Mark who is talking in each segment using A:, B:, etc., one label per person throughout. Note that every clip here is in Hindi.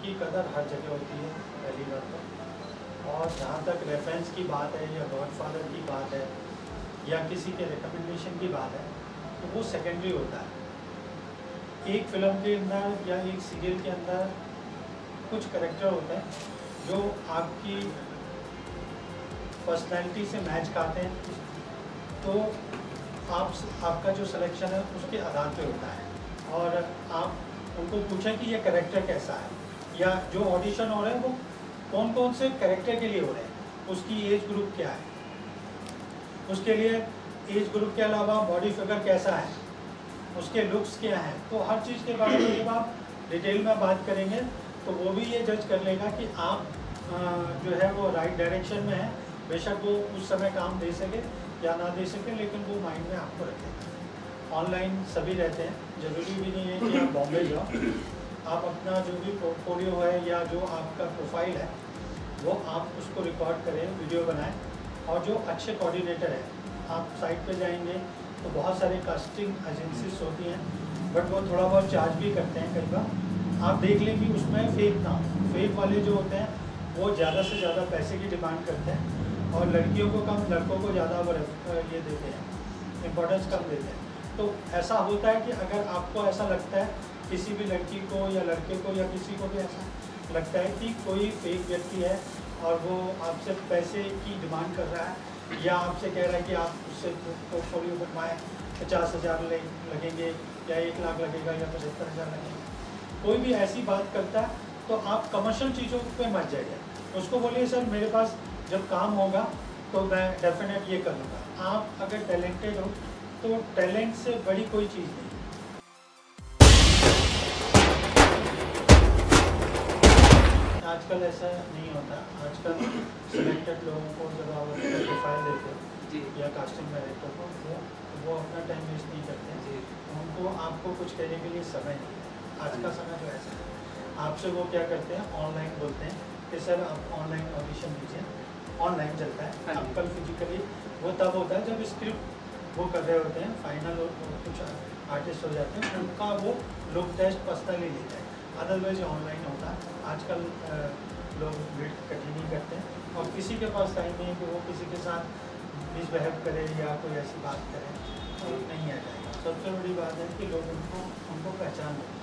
A: की कदर हर जगह होती है पहली बात तो। और जहाँ तक रेफरेंस की बात है या गॉडफादर की बात है या किसी के रिकमेंडेशन की बात है तो वो सेकेंडरी होता है। एक फिल्म के अंदर या एक सीरियल के अंदर कुछ कैरेक्टर होते हैं जो आपकी पर्सनैलिटी से मैच खाते हैं, तो आपका जो सिलेक्शन है उसके आधार पे होता है। और आप उनको पूछें कि ये कैरेक्टर कैसा है, या जो ऑडिशन हो रहे हैं वो कौन कौन से कैरेक्टर के लिए हो रहे हैं, उसकी एज ग्रुप क्या है, उसके लिए एज ग्रुप के अलावा बॉडी फिगर कैसा है, उसके लुक्स क्या हैं। तो हर चीज़ के बारे में जब आप डिटेल में बात करेंगे तो वो भी ये जज कर लेगा कि आप जो है वो राइट डायरेक्शन में है। बेशक वो उस समय काम दे सके या ना दे सके, लेकिन वो माइंड में आपको रखेगा। ऑनलाइन सभी रहते हैं, ज़रूरी भी नहीं है कि आप बॉम्बे जाओ। आप अपना जो भी पोर्टफोलियो है या जो आपका प्रोफाइल है वो आप उसको रिकॉर्ड करें, वीडियो बनाएं। और जो अच्छे कोऑर्डिनेटर हैं, आप साइट पे जाएंगे तो बहुत सारे कास्टिंग एजेंसीज होती हैं, बट वो थोड़ा बहुत चार्ज भी करते हैं कई बार। आप देख लें कि उसमें फेक ना हो। फेक वाले जो होते हैं वो ज़्यादा से ज़्यादा पैसे की डिमांड करते हैं और लड़कियों को कम, लड़कों को ज़्यादा वो ये देते हैं, इम्पोर्टेंस कम देते हैं। तो ऐसा होता है कि अगर आपको ऐसा लगता है किसी भी लड़की को या लड़के को या किसी को भी ऐसा लगता है कि कोई फेक व्यक्ति है और वो आपसे पैसे की डिमांड कर रहा है या आपसे कह रहा है कि आप उससे पोर्टफोलियो बनवाएं, 50,000 लगेंगे या 1 लाख लगेगा या 75,000 लगेंगे, कोई भी ऐसी बात करता है तो आप कमर्शियल चीज़ों पे मत जाइए। उसको बोलिए सर मेरे पास जब काम होगा तो मैं डेफिनेट ये कर लूँगा। आप अगर टैलेंटेड हो तो टैलेंट से बड़ी कोई चीज़ नहीं। आजकल ऐसा नहीं होता। आजकल सिलेक्टेड लोगों को जब आप प्रोफाइल देते हो या कास्टिंग डायरेक्टर को, वो अपना टाइम वेस्ट नहीं करते हैं। उनको आपको कुछ कहने के लिए समय नहीं है। आज का समय जो ऐसा है, आपसे वो क्या करते हैं, ऑनलाइन बोलते हैं कि सर आप ऑनलाइन ऑडिशन दीजिए। ऑनलाइन चलता है। अब कल फिजिकली वो तब होता है जब स्क्रिप्ट वो कर रहे होते हैं, फाइनल कुछ आर्टिस्ट हो जाते हैं, उनका वो लुक टेस्ट पर्सनली लेते हैं। अदरवाइज ऑनलाइन होता है। आजकल लोग वेट कंटिन्यू करते हैं और किसी के पास टाइम नहीं है कि वो किसी के साथ मिसबिहेव करे या कोई ऐसी बात करे, तो नहीं आ जाएगा। सबसे बड़ी बात है कि लोग उनको पहचान दें।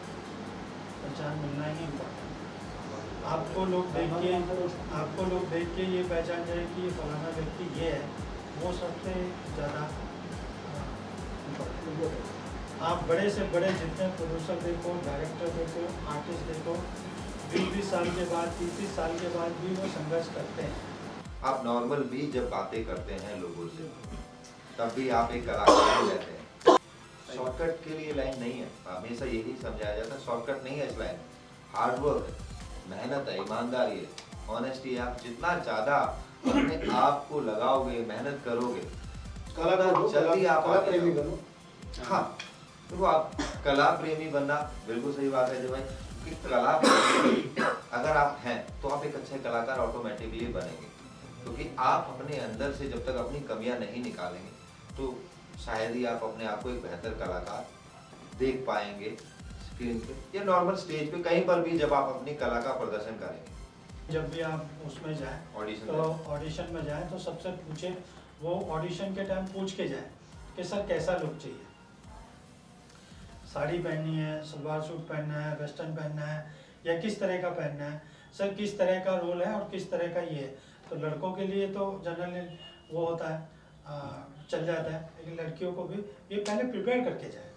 A: पहचान मिलना ही इम्पोर्टेंट। आपको लोग देख के ये पहचान जाए कि ये फलाना व्यक्ति ये है, वो सबसे ज़्यादा इम्पोर्टेंट। आप बड़े से बड़े जितने प्रोड्यूसर देखो, डायरेक्टर देखो, आर्टिस्ट देखो, 20-20 साल के बाद, 30-30 साल के बाद भी वो संघर्ष करते हैं।
B: आप नॉर्मल भी जब बातें करते हैं लोगों से तब भी आप एक कलाकार रहते हैं। शॉर्टकट के लिए लाइन नहीं है, हमेशा यही समझाया जाता है। शॉर्टकट नहीं है इस लाइन, हार्डवर्क है, मेहनत है, ईमानदारी है, ऑनेस्टी है। आप जितना ज़्यादा अपने आप को लगाओगे, मेहनत करोगे, जल्दी आप प्रेमी बनो। हाँ, तो आप कला प्रेमी बनना बिल्कुल सही बात है जो भाई, क्योंकि कला अगर आप हैं तो आप एक अच्छे कलाकार ऑटोमेटिकली बनेंगे। क्योंकि आप अपने अंदर से जब तक अपनी कमियां नहीं निकालेंगे तो शायद ही आप अपने आप को एक बेहतर कलाकार देख पाएंगे स्क्रीन पे या नॉर्मल स्टेज पे, कहीं पर भी जब आप अपनी कला का प्रदर्शन करेंगे।
A: जब भी आप उसमें जाएं ऑडिशन में जाएं तो सबसे पूछे, वो ऑडिशन के टाइम पूछ के जाएं कि सर कैसा लुक चाहिए, साड़ी पहननी है, सलवार सूट पहनना है, वेस्टर्न पहनना है या किस तरह का पहनना है, सर किस तरह का रोल है और किस तरह का ये है। तो लड़कों के लिए तो जनरल वो होता है, चल जाता है, लेकिन लड़कियों को भी ये पहले प्रिपेयर करके जाए।